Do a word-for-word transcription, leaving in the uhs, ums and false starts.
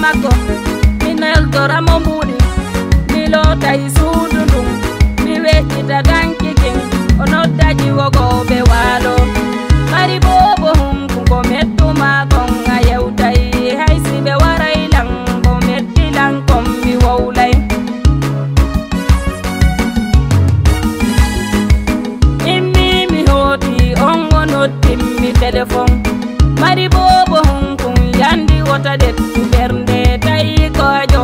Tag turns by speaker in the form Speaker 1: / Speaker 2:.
Speaker 1: makko minel doramo mbuɗi mi lotay suudu ndum mi weƴƴita gankiking o noddaji wogoɓe waalo mari bobo hum ko mettuma kon a yewtay hay siɓe waray lan ko mettilan kon mi wowlay immi mi hooti on o noddimmi téléphone mari bobo hum kun yandi wota dettu ɓernde tawi ko